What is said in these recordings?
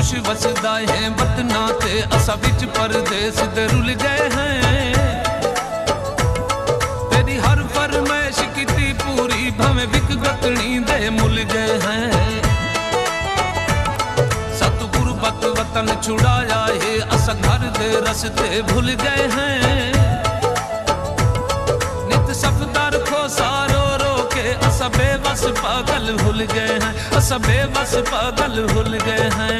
खुश वसदा है वतना ते असा विच परदेस दे रुल गए हैं तेरी हर फरमाइश कीती पूरी भवें विक गतनी दे मुल गए हैं सतगुरु बत वतन छुड़ाया है असा घर दे रस्ते भूल गए हैं नित सफदार खो सारो रो के असा बेबस पागल भूल गए हैं असा बेबस पागल भूल गए हैं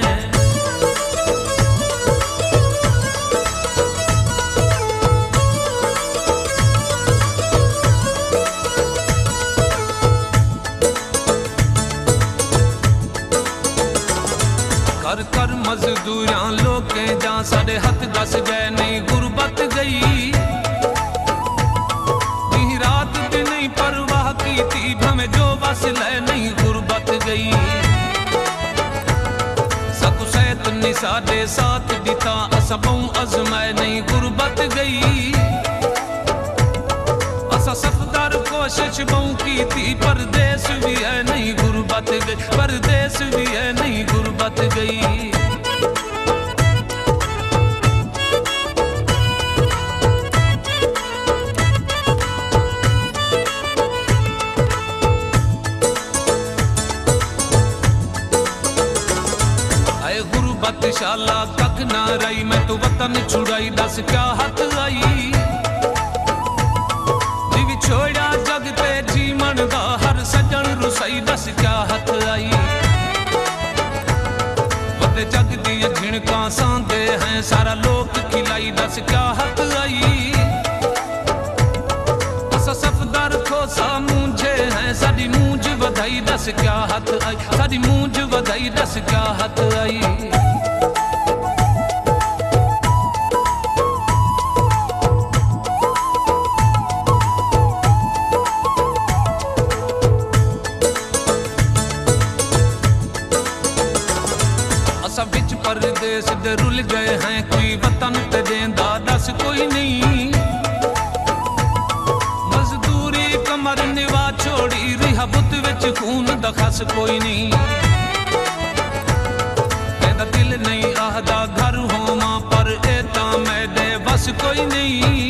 कर कर मजदूरियां लोके जा साडे हथ दस गए नहीं गुरबत गई दी रात दी नहीं परवाह कीती भवें जो बस ले नहीं गुरबत गई सकु सैत नी साडे साथ दिता असा बहु अजमाए नहीं गुरबत गई असा सफदार कोशिश बहु कीती परदेस भी है नहीं गुरबत गई परदेस भी है नहीं गुरबत गई आए गुरबत शाला कख ना रही मैं तो वतन छुड़ाई दस क्या हथ आई दिवी छोड़ा जग ते जीवन दा हर सजन रुसाई दस क्या हथ आई वते जग दी झिणका सांदे हैं सारा लोक खिलाई दस क्या हथ आई असा सफदार खोसा मूंझे हैं साडी मूंझ वधाई दस क्या हथ आई साडी मूंझ वधाई दस क्या हथ आई परदेस दे रुल गए हैं कोई वतन ते देंदा दस कोई नहीं मजदूरी कमर निवा छोड़ी रिहा बुत विच खून दा खस कोई नहीं कहदा दिल नहीं आहदा घर होवा पर ए तां मैदे बस कोई नहीं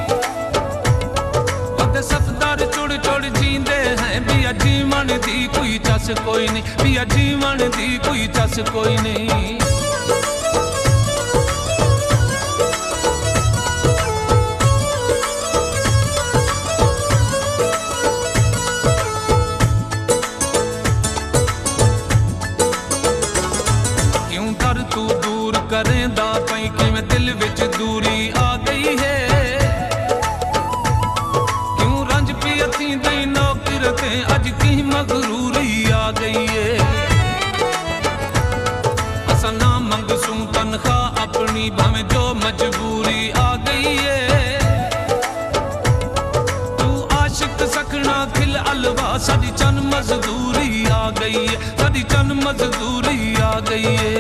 वते सफदार चुड़ चुड़ जींदे हैं बिया जीवन दी कोई चस कोई नहीं बिया जीवन दी कोई चस कोई नहीं करेंदा पई कि मैं दिल विच दूरी आ गई है क्यों रंज पिया थी दई नौकर ते अज की मगरूरी आ गई है असा ना मंगसूं तनख्वाह अपनी भावें जो मजबूरी आ गई है तू आशिक सकना खिल अलवा साडी चन मजदूरी आ गई है साडी चन मजदूरी आ गई है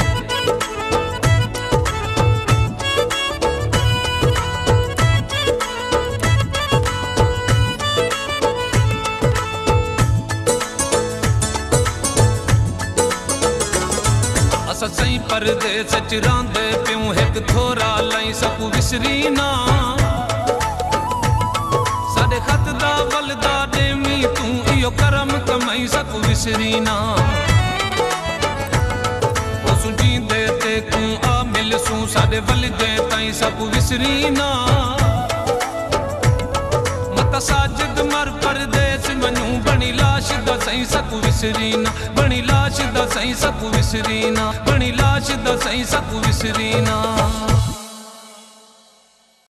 सही परदेस च रांदे प्यूं हिक थोरा लाई सकू विसरी ना साडे खत दा वलदा देमी तू इयो करम कमाई सकू विसरी ना ओ सुजींदे ते तू आ मिलसूं साडे वलदे ताई सकू विसरी ना मता साजिद मर परदेस मनू बनी लाश दा सही सकू विसरी ना बनी लाश दा सही सकू विसरी ना बनी लाश दा सही सकू विसरी ना